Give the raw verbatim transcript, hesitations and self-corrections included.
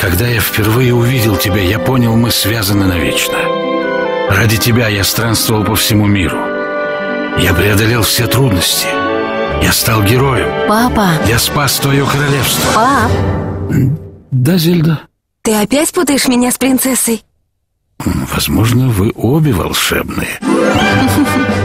Когда я впервые увидел тебя, я понял, мы связаны навечно. Ради тебя я странствовал по всему миру. Я преодолел все трудности. Я стал героем. Папа. Я спас твое королевство. Пап. Да, Зельда? Ты опять путаешь меня с принцессой? Возможно, вы обе волшебные.